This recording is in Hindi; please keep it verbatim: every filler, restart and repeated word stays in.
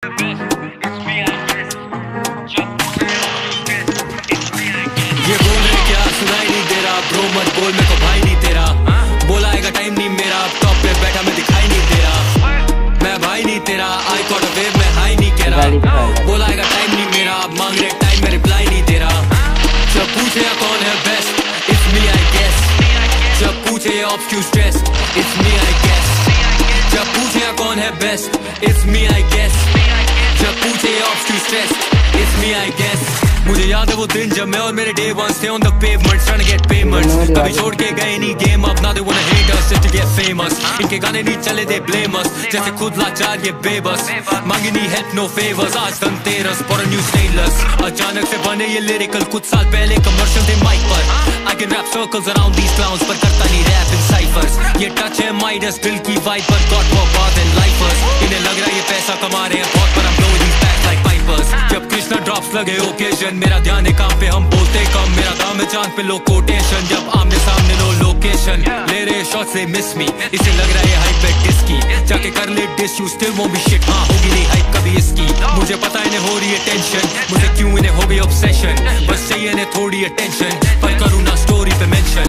ये बोल रहे क्या सुनाई नहीं दे रहा, ब्रो मत बोल मेरे को भाई नहीं तेरा। बोलाएगा टाइम नहीं मेरा, टॉप पे बैठा मैं दिखाई नहीं दे रहा। मैं भाई नहीं तेरा, आई कॉट अ वेव मैं हाई नहीं कह रहा। बोलाएगा टाइम नहीं मेरा, मांग रहे टाइम मैं रिप्लाई नहीं दे रहा। जब पूछे कौन है best, it's me I guess. जब पूछे obscure stress, it's me I guess. जब पूछे कौन है best, it's me I guess. जब पूछे obscure stress, it's me I guess. मुझे याद है वो दिन जब मैं और मेरे डे वंस थे on the payment trying to get payments। कभी छोड़ के गए नहीं गेम, अब now they wanna hate us just to get famous। इनके गाने नहीं चले they blame us, जैसे खुद लाचार ये बेबस। मांगी नहीं help no favors, आज Dhanteras for a new stainless। अचानक से बने ये lyrical, कुछ साल पहले कमर्शियल थे माइक पर। I can rap circles around these clowns, पर करता नहीं rap in ciphers। ये टच है माइडस दिल की वाइब पर, God for बात and lifers। इन्हें लग रहा है ये पैसा कमा रहे हैं बहुत, पर I'm blowing these back like pipers। जब कृष्णा ड्रॉप्स लगे ओकेजन, मेरा ध्यान है काम पे हम बोलते कम। मेरा दाम है चांद पे लो कोटेशन, जब आमने सामने नो लोकेशन। ले रहे शॉट्स they miss me, इसे लग रहा है ये हाइप है किसकी। जाके कर ले diss you still won't be shit, हाँ होगी नहीं हाइप कभी इसकी। मुझे पता इन्हें हो रही है टेंशन, मुझे क्यों इन्हें हो गई ऑब्सेशन। बस चाहिए इन्हें थोड़ी अटेंशन, पर करूँ ना स्टोरी पे मेंशन।